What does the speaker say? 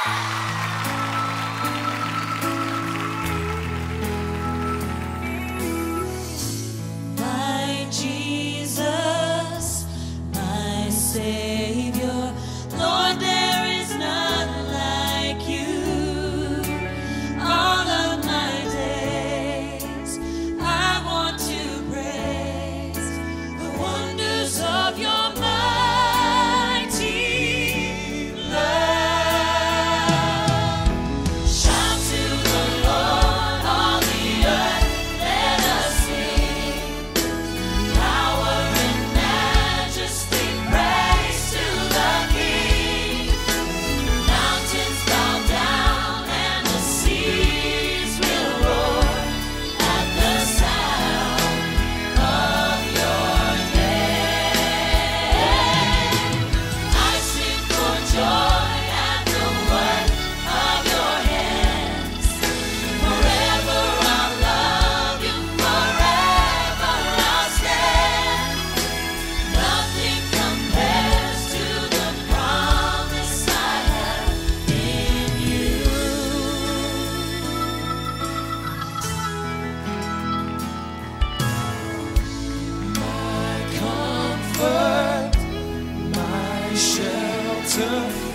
My Jesus, my Savior, Lord, there is none like you. All of my days, I want to praise the wonders of your mighty love. Shout to the Lord, all the earth, let us sing. Power and majesty, praise to the King. Mountains bow down and the seas will roar at the sound of your name. I sing for joy at the work of your hands. Forever I'll love you, forever I'll stand. Nothing compares to the promise I have in you. My comfort, my shelter,